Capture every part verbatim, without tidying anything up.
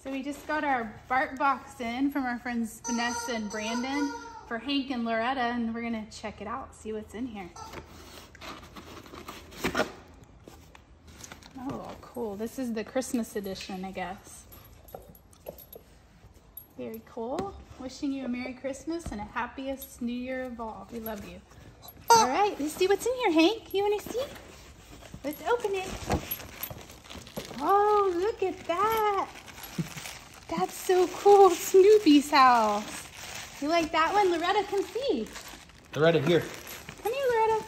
So we just got our bark box in from our friends Vanessa and Brandon for Hank and Loretta, and we're gonna check it out, see what's in here. Oh, cool. This is the Christmas edition, I guess. Very cool. Wishing you a Merry Christmas and a happiest New Year of all. We love you. All right, let's see what's in here, Hank. You wanna see? Let's open it. Oh, look at that. That's so cool. Snoopy's house. You like that one? Loretta, come see. Loretta, here. Come here, Loretta.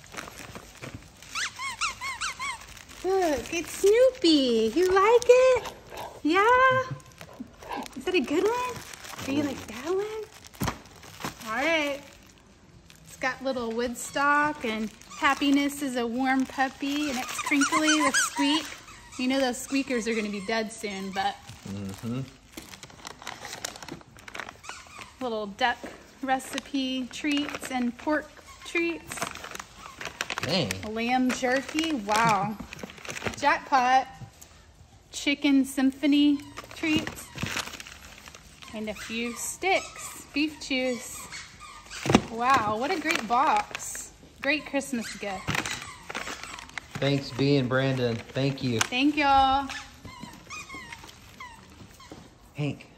Look, it's Snoopy. You like it? Yeah? Is that a good one? Do you like that one? All right. It's got little Woodstock, and Happiness is a warm puppy, and it's Crinkly the Squeak. You know those squeakers are going to be dead soon, but... Mm-hmm. Little duck recipe treats and pork treats. Dang. Lamb jerky, wow. Jackpot. Chicken symphony treats. And a few sticks, beef juice. Wow, what a great box. Great Christmas gift. Thanks, B and Brandon. Thank you. Thank y'all. Hank.